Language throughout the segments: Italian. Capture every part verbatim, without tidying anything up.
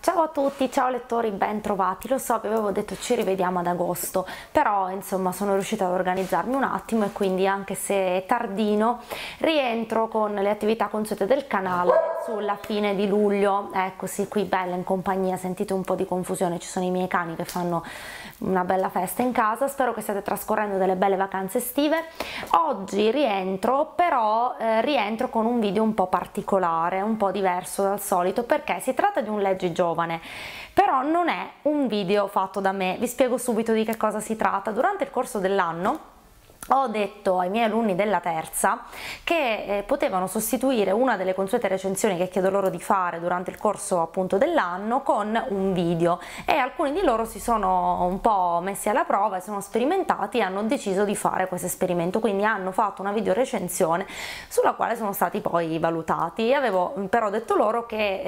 Ciao a tutti, ciao lettori, ben trovati. Lo so, vi avevo detto ci rivediamo ad agosto, però insomma sono riuscita ad organizzarmi un attimo e quindi, anche se è tardino, rientro con le attività consuete del canale sulla fine di luglio. Eccoci qui, bella in compagnia. Sentite un po' di confusione, ci sono i miei cani che fanno una bella festa in casa. Spero che stiate trascorrendo delle belle vacanze estive. Oggi rientro, però eh, rientro con un video un po' particolare, un po' diverso dal solito, perché si tratta di un leggi giovane, però non è un video fatto da me. Vi spiego subito di che cosa si tratta. Durante il corso dell'anno ho detto ai miei alunni della terza che eh, potevano sostituire una delle consuete recensioni che chiedo loro di fare durante il corso appunto dell'anno con un video, e alcuni di loro si sono un po' messi alla prova e sono sperimentati e hanno deciso di fare questo esperimento, quindi hanno fatto una video recensione sulla quale sono stati poi valutati. Avevo però detto loro che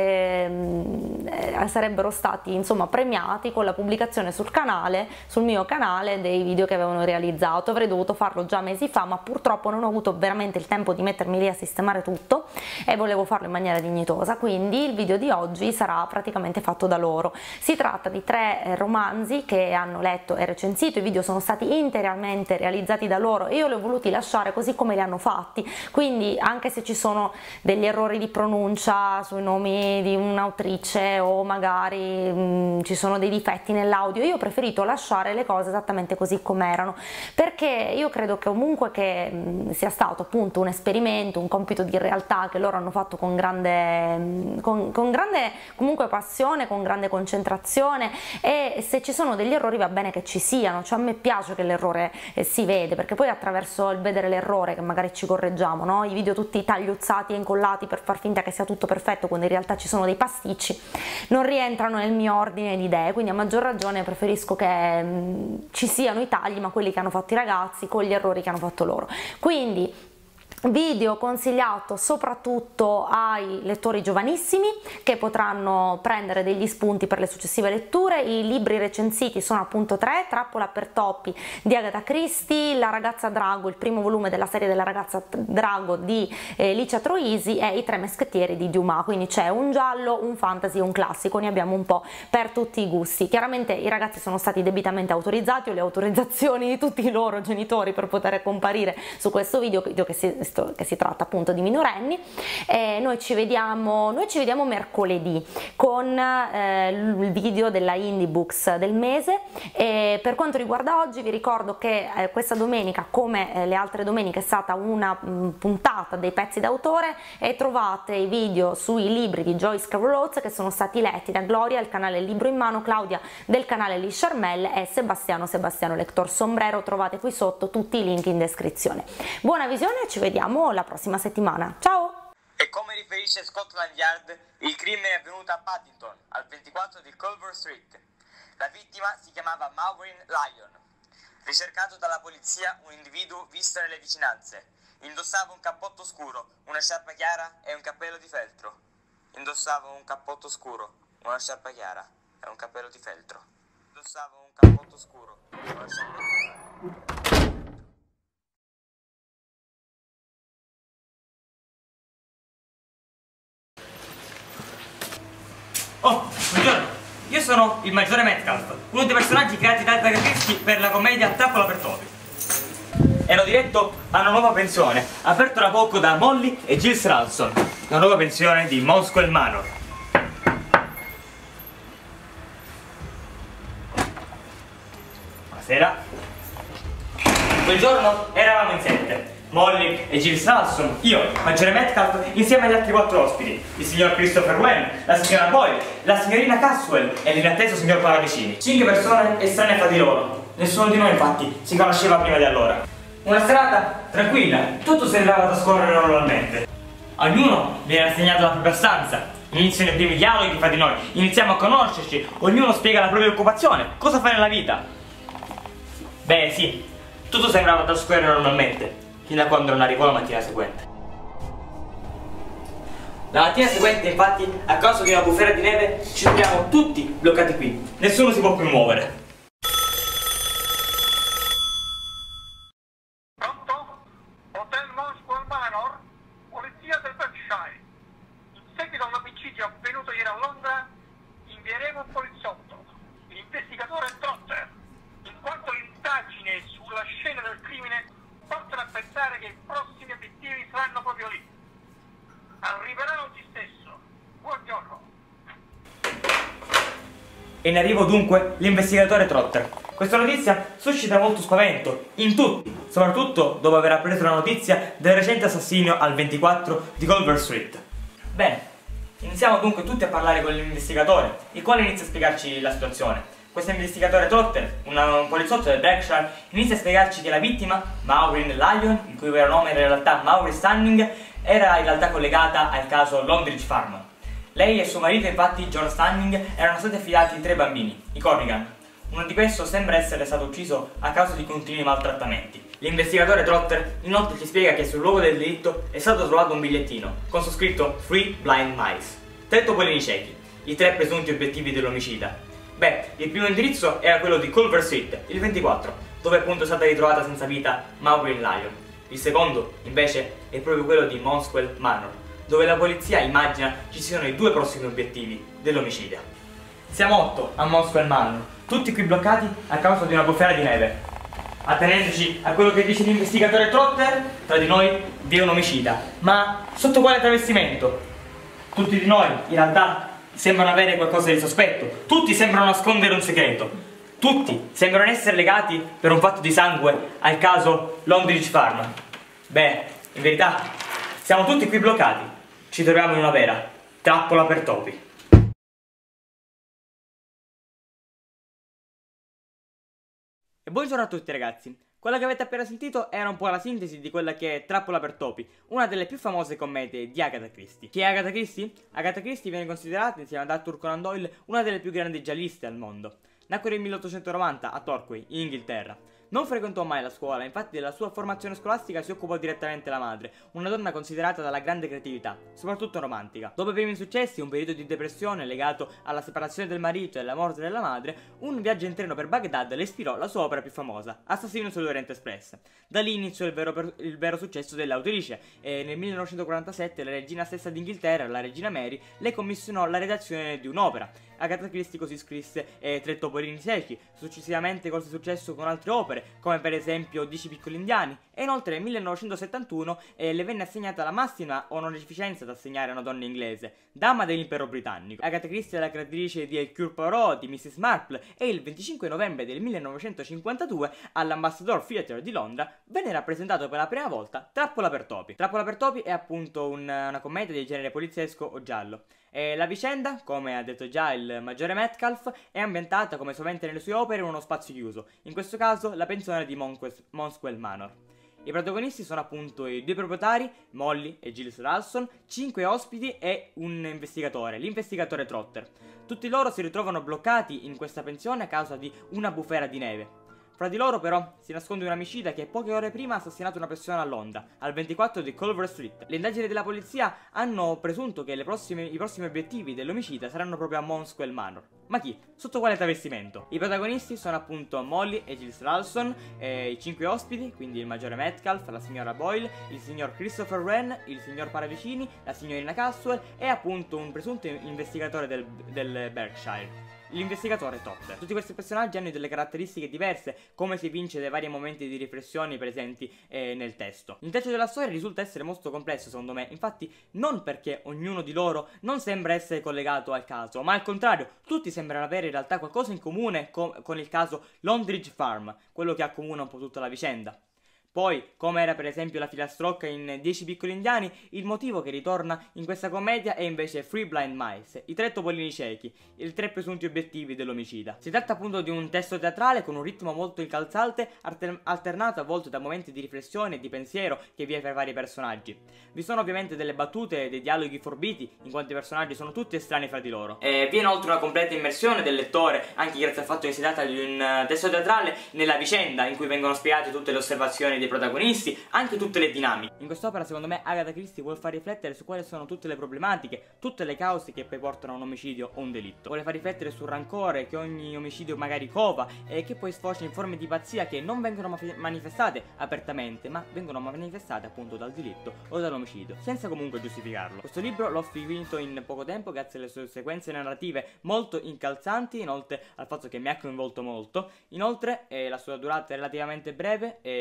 eh, sarebbero stati insomma premiati con la pubblicazione sul canale, sul mio canale, dei video che avevano realizzato. Avrei dovuto farlo già mesi fa, ma purtroppo non ho avuto veramente il tempo di mettermi lì a sistemare tutto e volevo farlo in maniera dignitosa, quindi il video di oggi sarà praticamente fatto da loro. Si tratta di tre romanzi che hanno letto e recensito. I video sono stati interamente realizzati da loro e io li ho voluti lasciare così come li hanno fatti, quindi anche se ci sono degli errori di pronuncia sui nomi di un'autrice o magari mh, ci sono dei difetti nell'audio, io ho preferito lasciare le cose esattamente così come erano, perché io credo che comunque che mh, sia stato appunto un esperimento, un compito di realtà che loro hanno fatto con grande, mh, con, con grande comunque passione, con grande concentrazione, e se ci sono degli errori va bene che ci siano, cioè a me piace che l'errore eh, si vede, perché poi attraverso il vedere l'errore che magari ci correggiamo, no? I video tutti tagliuzzati e incollati per far finta che sia tutto perfetto quando in realtà ci sono dei pasticci non rientrano nel mio ordine di idee, quindi a maggior ragione preferisco che mh, ci siano i tagli, ma quelli che hanno fatto i ragazzi con gli errori che hanno fatto loro. Quindi video consigliato soprattutto ai lettori giovanissimi che potranno prendere degli spunti per le successive letture. I libri recensiti sono appunto tre: Trappola per topi di Agatha Christie, La ragazza drago, il primo volume della serie della ragazza drago di eh, Licia Troisi, e I tre meschettieri di Dumas. Quindi c'è un giallo, un fantasy e un classico, ne abbiamo un po' per tutti i gusti. Chiaramente i ragazzi sono stati debitamente autorizzati, ho le autorizzazioni di tutti i loro genitori per poter comparire su questo video, video che si che si tratta appunto di minorenni. Eh, noi ci vediamo noi ci vediamo mercoledì con eh, il video della Indie Books del mese. E per quanto riguarda oggi vi ricordo che eh, questa domenica, come eh, le altre domeniche, è stata una mh, puntata dei pezzi d'autore, e trovate i video sui libri di Joyce Carol Oates che sono stati letti da Gloria, il canale Libro in Mano, Claudia del canale Li Charmel e Sebastiano Sebastiano Lector Sombrero. Trovate qui sotto tutti i link in descrizione. Buona visione e ci vediamo la prossima settimana. Ciao! E come riferisce Scotland Yard, il crimine è avvenuto a Paddington, al ventiquattro di Culver Street. La vittima si chiamava Maureen Lyon. Ricercato dalla polizia, un individuo visto nelle vicinanze. Indossava un cappotto scuro, una sciarpa chiara e un cappello di feltro. Indossava un cappotto scuro, una sciarpa chiara e un cappello di feltro. Indossava un cappotto scuro, una sciarpa chiara. Oh, buongiorno, io sono il maggiore Metcalf, uno dei personaggi creati da Agatha Christie per la commedia Trappola per topi. Ero diretto a una nuova pensione, aperto da poco da Molly e Giles Ralston, la nuova pensione di Moscow Manor. Buonasera. Quel giorno eravamo in sette. Molly e Giles Ralston, io, maggiore Metcalf, insieme agli altri quattro ospiti, il signor Christopher Wren, la signora Boyle, la signorina Caswell e l'inatteso signor Paravicini. Cinque persone estranee fra di loro. Nessuno di noi infatti si conosceva prima di allora. Una serata tranquilla, tutto sembrava trascorrere normalmente. Ognuno viene assegnato la propria stanza. Iniziano i primi dialoghi fra di noi, iniziamo a conoscerci, ognuno spiega la propria occupazione, cosa fa nella vita. Beh sì, tutto sembrava trascorrere normalmente, fino a quando non arrivò la mattina seguente. La mattina seguente, infatti, a causa di una bufera di neve, ci troviamo tutti bloccati qui. Nessuno si può più muovere. Pronto? Hotel Moscow Manor? Polizia del Berkshire. In seguito a un omicidio avvenuto ieri a Londra, invieremo È in arrivo dunque l'investigatore Trotter. Questa notizia suscita molto spavento in tutti, soprattutto dopo aver appreso la notizia del recente assassinio al ventiquattro di Culver Street. Bene, iniziamo dunque tutti a parlare con l'investigatore, il quale inizia a spiegarci la situazione. Questo investigatore Trotter, un poliziotto del Berkshire, inizia a spiegarci che la vittima, Maureen Lyon, il cui vero nome era in realtà Maureen Stanning, era in realtà collegata al caso Longridge Farm. Lei e suo marito, infatti, John Stanning, erano stati affidati tre bambini, i Corrigan. Uno di questi sembra essere stato ucciso a causa di continui maltrattamenti. L'investigatore Trotter inoltre ci spiega che sul luogo del delitto è stato trovato un bigliettino con su scritto Free Blind Mice, tre topolini ciechi, i tre presunti obiettivi dell'omicida. Beh, il primo indirizzo era quello di Culver Street, il ventiquattro, dove appunto è stata ritrovata senza vita Maureen Lyon. Il secondo, invece, è proprio quello di Monkswell Manor, dove la polizia immagina ci siano i due prossimi obiettivi dell'omicida. Siamo otto a Monkswell Manor, tutti qui bloccati a causa di una bufera di neve. Attenendoci a quello che dice l'investigatore Trotter, tra di noi vi è un omicida. Ma sotto quale travestimento? Tutti di noi, in realtà, sembrano avere qualcosa di sospetto. Tutti sembrano nascondere un segreto. Tutti sembrano essere legati per un fatto di sangue al caso Longridge Farm. Beh, in verità, siamo tutti qui bloccati. Ci troviamo in una vera trappola per topi. E buongiorno a tutti ragazzi. Quella che avete appena sentito era un po' la sintesi di quella che è Trappola per topi, una delle più famose commedie di Agatha Christie. Chi è Agatha Christie? Agatha Christie viene considerata, insieme ad Arthur Conan Doyle, una delle più grandi gialliste al mondo. Nacque nel milleottocentonovanta a Torquay, in Inghilterra. Non frequentò mai la scuola, infatti della sua formazione scolastica si occupò direttamente la madre, una donna considerata dalla grande creatività, soprattutto romantica. Dopo i primi successi, un periodo di depressione legato alla separazione del marito e alla morte della madre, un viaggio in treno per Baghdad le ispirò la sua opera più famosa, Assassino sull'Orient Express. Da lì iniziò il vero, per, il vero successo dell'autrice e nel millenovecentoquarantasette la regina stessa d'Inghilterra, la regina Mary, le commissionò la redazione di un'opera. Agatha Christie così scrisse eh, Tre topolini ciechi, successivamente colse successo con altre opere, come per esempio Dieci piccoli indiani, e inoltre nel millenovecentosettantuno eh, le venne assegnata la massima onorificenza da assegnare a una donna inglese, dama dell'impero britannico. Agatha Christie è la creatrice di Hercule Poirot, di missus Marple, e il venticinque novembre del millenovecentocinquantadue all'Ambassador Theatre di Londra venne rappresentato per la prima volta Trappola per topi. Trappola per topi è appunto un, una commedia di genere poliziesco o giallo. E la vicenda, come ha detto già il maggiore Metcalf, è ambientata come sovente nelle sue opere in uno spazio chiuso, in questo caso la pensione di Monkswell Manor. I protagonisti sono appunto i due proprietari, Molly e Giles Ralston, cinque ospiti e un investigatore, l'investigatore Trotter. Tutti loro si ritrovano bloccati in questa pensione a causa di una bufera di neve. Fra di loro però si nasconde un omicida che poche ore prima ha assassinato una persona a Londra, al ventiquattro di Culver Street. Le indagini della polizia hanno presunto che le prossime, i prossimi obiettivi dell'omicida saranno proprio a Monkswell Manor. Ma chi? Sotto quale travestimento? I protagonisti sono appunto Molly e Giles Ralston, eh, i cinque ospiti, quindi il maggiore Metcalf, la signora Boyle, il signor Christopher Wren, il signor Paravicini, la signorina Caswell e appunto un presunto investigatore del, del Berkshire, l'investigatore Trotter. Tutti questi personaggi hanno delle caratteristiche diverse, come si evince dai vari momenti di riflessioni presenti eh, nel testo. Il testo della storia risulta essere molto complesso secondo me, infatti non perché ognuno di loro non sembra essere collegato al caso, ma al contrario, tutti sembrano avere in realtà qualcosa in comune co con il caso Longridge Farm, quello che accomuna un po' tutta la vicenda. Poi, come era per esempio la filastrocca in Dieci piccoli indiani, il motivo che ritorna in questa commedia è invece Free Blind Mice, i tre topolini ciechi, i tre presunti obiettivi dell'omicida. Si tratta appunto di un testo teatrale con un ritmo molto incalzante, alternato a volte da momenti di riflessione e di pensiero che vi è per vari personaggi. Vi sono ovviamente delle battute e dei dialoghi forbiti, in quanto i personaggi sono tutti estranei fra di loro. E vi è inoltre una completa immersione del lettore, anche grazie al fatto che si tratta di un testo teatrale, nella vicenda in cui vengono spiegate tutte le osservazioni dei protagonisti, anche tutte le dinamiche. In quest'opera secondo me Agatha Christie vuole far riflettere su quali sono tutte le problematiche, tutte le cause che poi portano a un omicidio o un delitto. Vuole far riflettere sul rancore che ogni omicidio magari cova e che poi sfocia in forme di pazzia che non vengono ma manifestate apertamente, ma vengono manifestate appunto dal delitto o dall'omicidio, senza comunque giustificarlo. Questo libro l'ho finito in poco tempo grazie alle sue sequenze narrative molto incalzanti, inoltre al fatto che mi ha coinvolto molto. Inoltre eh, la sua durata è relativamente breve e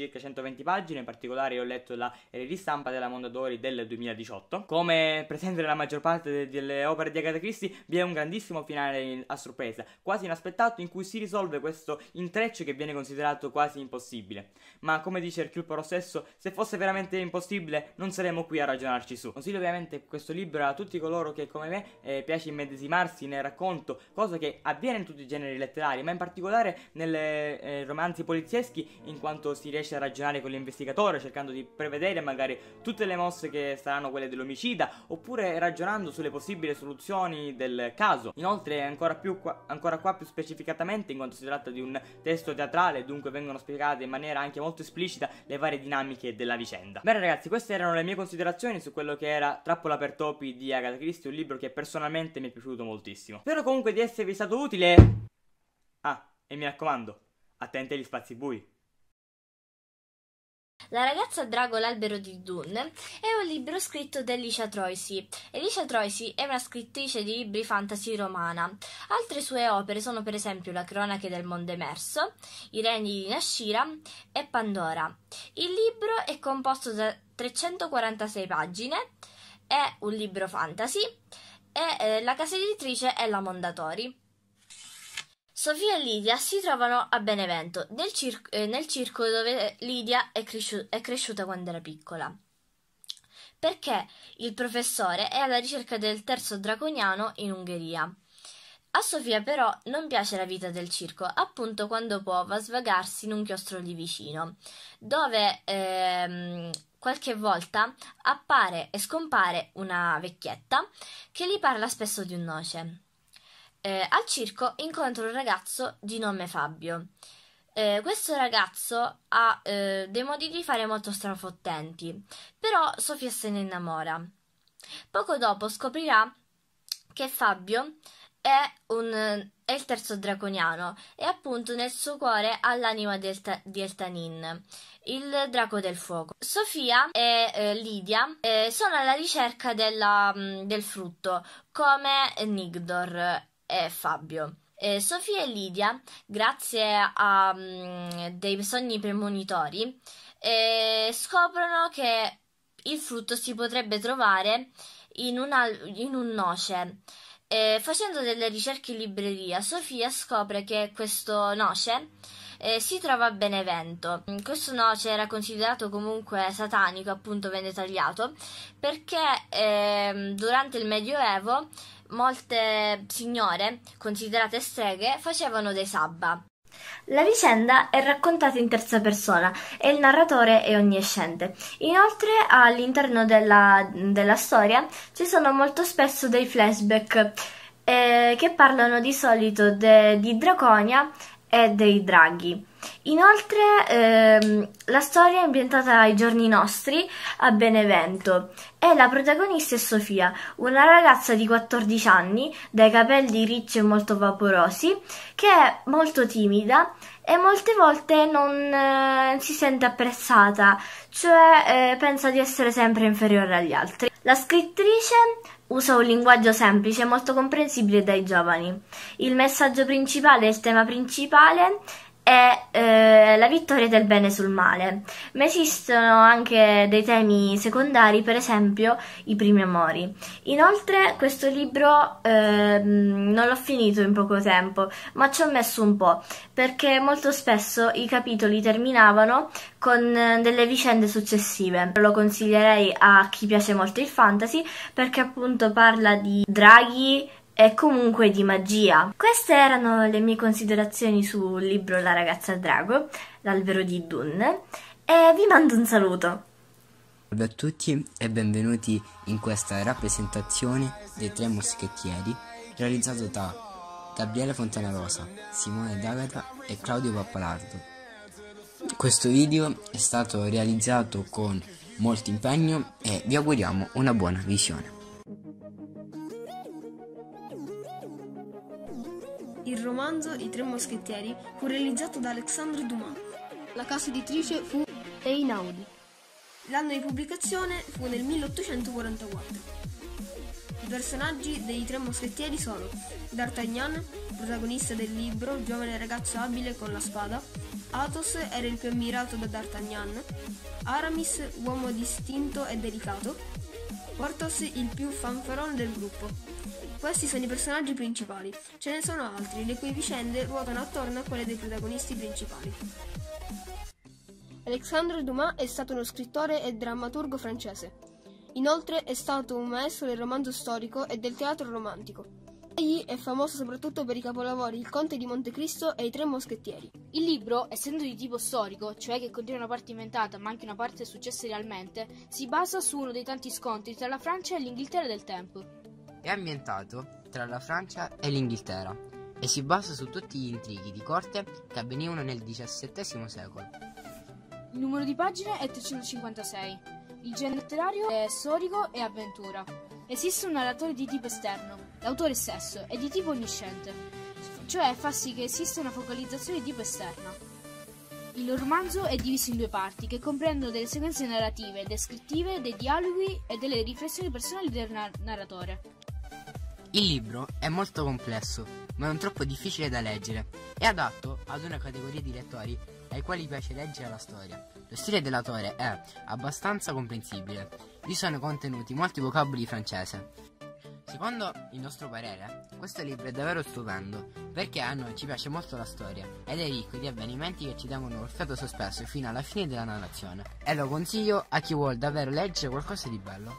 circa centoventi pagine, in particolare io ho letto la ristampa della Mondadori del duemiladiciotto. Come presente nella maggior parte de delle opere di Agatha Christie, vi è un grandissimo finale a sorpresa, quasi inaspettato, in cui si risolve questo intreccio che viene considerato quasi impossibile. Ma come dice Hercule Poirot stesso, se fosse veramente impossibile non saremmo qui a ragionarci su. Consiglio ovviamente questo libro a tutti coloro che come me eh, piace immedesimarsi nel racconto, cosa che avviene in tutti i generi letterari, ma in particolare nelle eh, romanzi polizieschi, in quanto si riesce a ragionare con l'investigatore cercando di prevedere magari tutte le mosse che saranno quelle dell'omicida, oppure ragionando sulle possibili soluzioni del caso. Inoltre ancora, più qua, ancora qua più specificatamente, in quanto si tratta di un testo teatrale, dunque vengono spiegate in maniera anche molto esplicita le varie dinamiche della vicenda. Bene ragazzi, queste erano le mie considerazioni su quello che era Trappola per topi di Agatha Christie, un libro che personalmente mi è piaciuto moltissimo. Spero comunque di esservi stato utile. Ah, e mi raccomando, attenti agli spazi bui. La ragazza drago l'albero di Dune è un libro scritto da Alicia Troisi. Alicia Troisi è una scrittrice di libri fantasy romana. Altre sue opere sono per esempio La cronache del mondo emerso, I regni di Nashira e Pandora. Il libro è composto da trecentoquarantasei pagine, è un libro fantasy e eh, la casa editrice è la Mondadori. Sofia e Lidia si trovano a Benevento, nel, cir- eh, nel circo dove Lidia è, cresciu- è cresciuta quando era piccola, perché il professore è alla ricerca del terzo draconiano in Ungheria. A Sofia però non piace la vita del circo, appunto quando può va a svagarsi in un chiostro lì vicino, dove ehm, qualche volta appare e scompare una vecchietta che gli parla spesso di un noce. Eh, al circo incontra un ragazzo di nome Fabio. Eh, questo ragazzo ha eh, dei modi di fare molto strafottenti, però Sofia se ne innamora. Poco dopo scoprirà che Fabio è, un, è il terzo draconiano e appunto nel suo cuore ha l'anima di, Elta, di Eltanin, il drago del fuoco. Sofia e eh, Lidia eh, sono alla ricerca della, del frutto, come Nigdor e Fabio. Eh, Sofia e Lidia, grazie a um, dei sogni premonitori, eh, scoprono che il frutto si potrebbe trovare in, una, in un noce. Eh, facendo delle ricerche in libreria, Sofia scopre che questo noce eh, si trova a Benevento. Questo noce era considerato comunque satanico, appunto venne tagliato, perché eh, durante il Medioevo molte signore, considerate streghe, facevano dei sabba. La vicenda è raccontata in terza persona e il narratore è onnisciente. Inoltre, all'interno della, della storia ci sono molto spesso dei flashback eh, che parlano di solito de, di Draconia e dei draghi. Inoltre ehm, la storia è ambientata ai giorni nostri a Benevento e la protagonista è Sofia, una ragazza di quattordici anni, dai capelli ricci e molto vaporosi, che è molto timida e molte volte non eh, si sente apprezzata, cioè eh, pensa di essere sempre inferiore agli altri. La scrittrice usa un linguaggio semplice e molto comprensibile dai giovani. Il messaggio principale, il tema principale è eh, la vittoria del bene sul male, ma esistono anche dei temi secondari, per esempio i primi amori. Inoltre questo libro eh, non l'ho finito in poco tempo, ma ci ho messo un po', perché molto spesso i capitoli terminavano con delle vicende successive. Lo consiglierei a chi piace molto il fantasy, perché appunto parla di draghi e comunque di magia. Queste erano le mie considerazioni sul libro La ragazza drago, l'albero di Dune, e vi mando un saluto. Salve a tutti e benvenuti in questa rappresentazione dei Tre Moschettieri, realizzato da Gabriele Fontanarosa, Simone D'Agata e Claudio Pappalardo. Questo video è stato realizzato con molto impegno e vi auguriamo una buona visione. Il romanzo I Tre Moschettieri fu realizzato da Alexandre Dumas. La casa editrice fu Einaudi. L'anno di pubblicazione fu nel milleottocentoquarantaquattro. I personaggi dei Tre Moschettieri sono D'Artagnan, protagonista del libro, giovane ragazzo abile con la spada, Athos era il più ammirato da D'Artagnan, Aramis uomo distinto e delicato, Porthos il più fanfarone del gruppo. Questi sono i personaggi principali, ce ne sono altri, le cui vicende ruotano attorno a quelle dei protagonisti principali. Alexandre Dumas è stato uno scrittore e drammaturgo francese. Inoltre è stato un maestro del romanzo storico e del teatro romantico. Egli è famoso soprattutto per i capolavori Il Conte di Montecristo e I Tre Moschettieri. Il libro, essendo di tipo storico, cioè che contiene una parte inventata ma anche una parte successa realmente, si basa su uno dei tanti scontri tra la Francia e l'Inghilterra del tempo. È ambientato tra la Francia e l'Inghilterra e si basa su tutti gli intrighi di corte che avvenivano nel diciassettesimo secolo. Il numero di pagine è trecentocinquantasei. Il genere letterario è storico e avventura. Esiste un narratore di tipo esterno. L'autore stesso è di tipo onnisciente, cioè fa sì che esista una focalizzazione di tipo esterna. Il romanzo è diviso in due parti che comprendono delle sequenze narrative, descrittive, dei dialoghi e delle riflessioni personali del nar- narratore. Il libro è molto complesso, ma non troppo difficile da leggere. È adatto ad una categoria di lettori ai quali piace leggere la storia. Lo stile dell'autore è abbastanza comprensibile. Vi sono contenuti molti vocaboli francese. Secondo il nostro parere, questo libro è davvero stupendo, perché a noi ci piace molto la storia ed è ricco di avvenimenti che ci tengono col fiato sospeso fino alla fine della narrazione. E lo consiglio a chi vuole davvero leggere qualcosa di bello.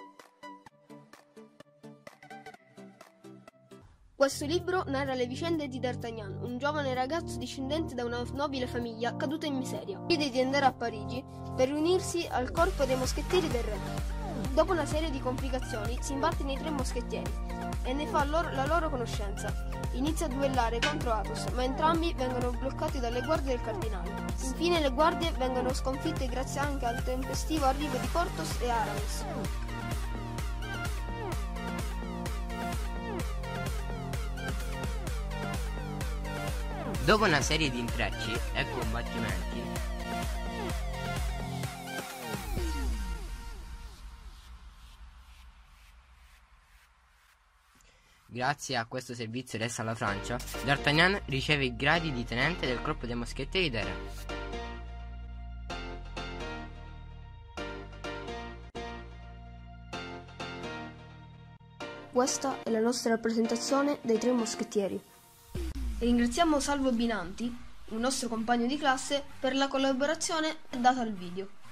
Questo libro narra le vicende di D'Artagnan, un giovane ragazzo discendente da una nobile famiglia caduta in miseria. Decide di andare a Parigi per unirsi al corpo dei moschettieri del re. Dopo una serie di complicazioni si imbatte nei Tre Moschettieri e ne fa loro, la loro conoscenza. Inizia a duellare contro Athos, ma entrambi vengono bloccati dalle guardie del cardinale. Infine le guardie vengono sconfitte grazie anche al tempestivo arrivo di Porthos e Aramis. Dopo una serie di intrecci e combattimenti, grazie a questo servizio reso alla Francia, D'Artagnan riceve i gradi di tenente del corpo dei moschettieri del re. Questa è la nostra rappresentazione dei Tre Moschettieri. Ringraziamo Salvo Binanti, un nostro compagno di classe, per la collaborazione data al video.